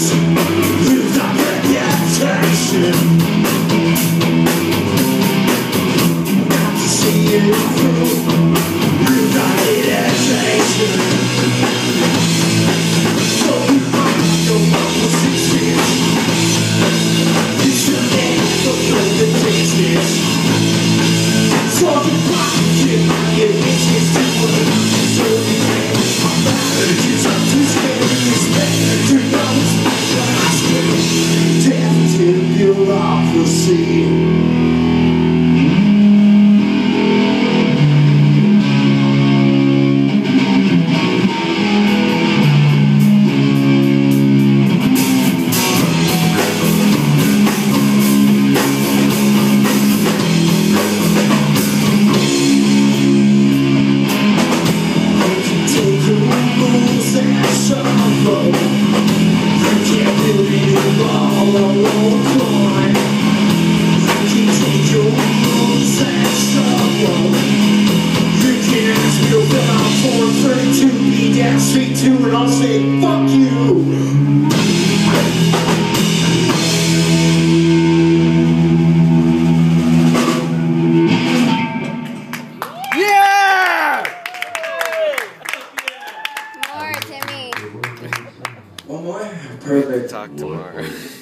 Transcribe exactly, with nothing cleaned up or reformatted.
Lose our reputation. Got to see it through. Lose our reputation. So you find your mom was sixteen. You should never know the distance. So you find your your bitches to work. So you can't come back. It's up to scary. Respect to know. Death to bureaucracy. Take your rules and shuffle. Can't build it all alone, climb. You can take your rules and struggle. You can ask me about four thirty-two, be down street two, and I'll say, fuck you. Yeah! More, Timmy. One more? Perfect. Talk tomorrow.